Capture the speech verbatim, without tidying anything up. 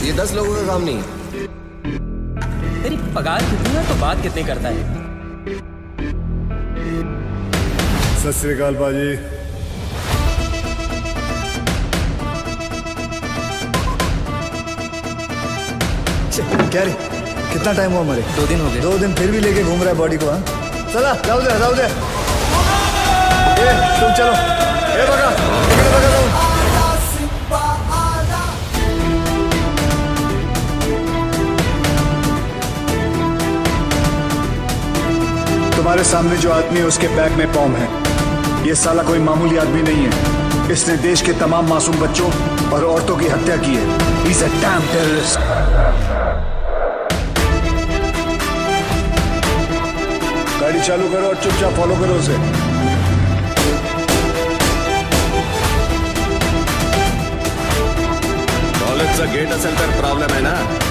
ये दस लोगों का काम नहीं है। तेरी पगार कितनी है तो बात कितनी करता है? सत श्री अकाल बाजी। क्या रे, कितना टाइम हुआ मरे? दो दिन हो गए। दो दिन फिर भी लेके घूम रहा है बॉडी को? हाँ चला, जाओ दे जाओ दे। ए तुम चलो, ए बगा इधर बगा जाओ। तुम्हारे सामने जो आदमी है उसके बैग में बॉम्ब है। ये साला कोई मामूली आदमी नहीं है। इसने देश के तमाम मासूम बच्चों और औरतों की हत्या की है। He's a damn terrorist. गाड़ी चालू करो और चुपचाप फॉलो करो उसे। कॉलेजचा गेट असेल तर प्रॉब्लेम आहे ना?